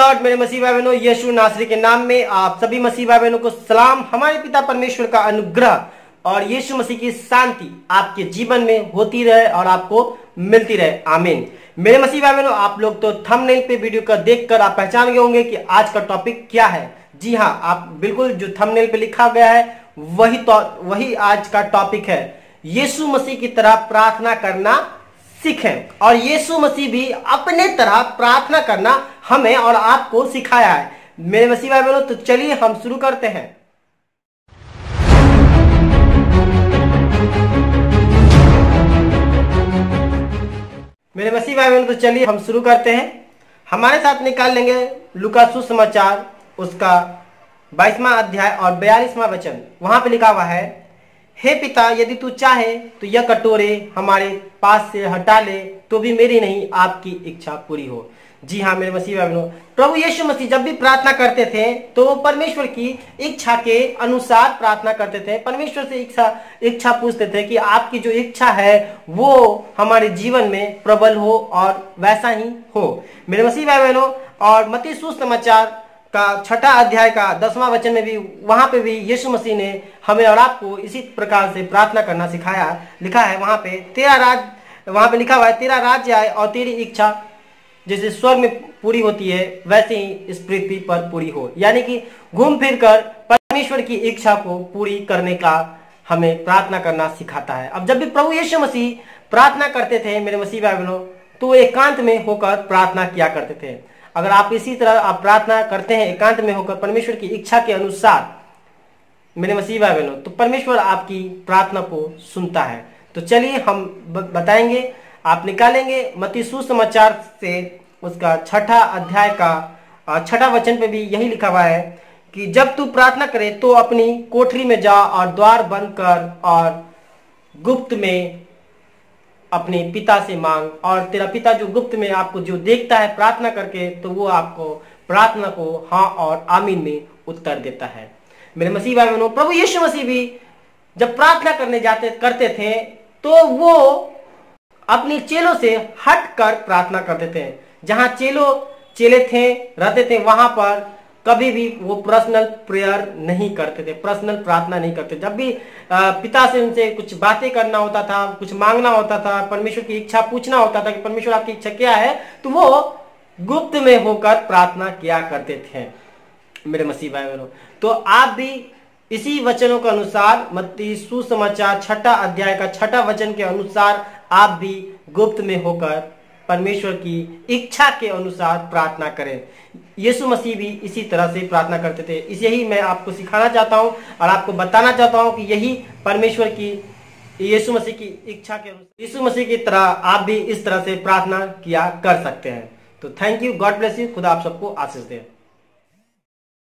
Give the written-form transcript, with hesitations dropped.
Lord. मेरे मसीह भाई बहनों, यीशु नासरी के नाम में आप सभी मसीह भाई बहनों को सलाम। हमारे पिता परमेश्वर का अनुग्रह और यीशु मसीह की शांति आपके जीवन में होती रहे और आपको मिलती रहे, आमीन। मेरे मसीह भाई बहनों, आप लोग तो थंबनेल पे वीडियो का देखकर आप पहचान गए होंगे कि आज का टॉपिक क्या है। जी हाँ, आप बिल्कुल जो थंबनेल पे लिखा गया है वही आज का टॉपिक है। यीशु मसीह की तरह प्रार्थना करना सीखें। और यीशु मसीह भी अपने तरह प्रार्थना करना हमें और आपको सिखाया है। मेरे मसीह भाई बहनों, तो चलिए हम शुरू करते हैं। मेरे मसीह भाई बहनों, तो चलिए हम शुरू करते हैं। हमारे साथ निकाल लेंगे लूका सुसमाचार उसका 22वां अध्याय और 42वां वचन। वहां पे लिखा हुआ है, हे पिता, यदि तू चाहे तो यह कटोरे हमारे पास से हटा ले, तो भी मेरी नहीं आपकी इच्छा पूरी हो। जी हाँ मेरे मसीह भाई बहनों, प्रभु यीशु मसीह जब भी प्रार्थना करते थे तो वो परमेश्वर की इच्छा के अनुसार प्रार्थना करते थे। परमेश्वर से इच्छा पूछते थे कि आपकी जो इच्छा है वो हमारे जीवन में प्रबल हो और वैसा ही हो। मेरे मसीह भाई बहनों, और मत्ती सुसमाचार का 6 अध्याय का 10वां वचन में भी, वहां पे भी यीशु मसीह ने हमें और आपको इसी प्रकार से प्रार्थना करना सिखाया। लिखा है वहां पे लिखा हुआ है, तेरा राज्य आए और तेरी इच्छा जैसे स्वर्ग में पूरी होती है वैसे ही इस पृथ्वी पर पूरी हो। यानी कि घूम फिर कर परमेश्वर की इच्छा को पूरी करने का हमें प्रार्थना करना सिखाता है। अब जब भी प्रभु यीशु मसीह प्रार्थना करते थे मेरे मसीह भाई बहनों, तो एकांत में होकर प्रार्थना किया करते थे। अगर आप इसी तरह आप प्रार्थना करते हैं एकांत में होकर परमेश्वर की इच्छा के अनुसार मेरे मसीह भाई बहनों, तो परमेश्वर आपकी प्रार्थना को सुनता है। तो चलिए हम बताएंगे, आप निकालेंगे मत्ती सुसमाचार से उसका 6 अध्याय का 6 वचन पे भी यही लिखा हुआ है कि जब तू प्रार्थना करे तो अपनी कोठरी में जा और द्वार बंद कर और गुप्त में अपने पिता से मांग, और तेरा पिता जो गुप्त में आपको जो देखता है प्रार्थना करके, तो वो आपको प्रार्थना को हाँ और आमीन में उत्तर देता है। मेरे मसीह भाई बहनों, प्रभु यीशु मसीह भी जब प्रार्थना करते थे तो वो अपने चेलों से हट कर प्रार्थना करते थे। जहां चेले रहते थे वहां पर कभी भी वो पर्सनल प्रेयर नहीं करते थे, पर्सनल प्रार्थना नहीं करते। जब भी पिता से उनसे कुछ बातें करना होता था, कुछ मांगना होता था, परमेश्वर की इच्छा पूछना होता था कि परमेश्वर आपकी इच्छा क्या है, तो वो गुप्त में होकर प्रार्थना किया करते थे। मेरे मसीह भाई बहनों, तो आप भी इसी वचनों के अनुसार मत्ती सुसमाचार 6 अध्याय का 6 वचन के अनुसार आप भी गुप्त में होकर परमेश्वर की इच्छा के अनुसार प्रार्थना करें। यीशु मसीह भी इसी तरह से प्रार्थना करते थे। इसे ही मैं आपको सिखाना चाहता हूं और आपको बताना चाहता हूं कि यही परमेश्वर की यीशु मसीह की इच्छा के अनुसार यीशु मसीह की तरह आप भी इस तरह से प्रार्थना किया कर सकते हैं। तो thank you, God bless you, खुदा आप सबको आशीष दे।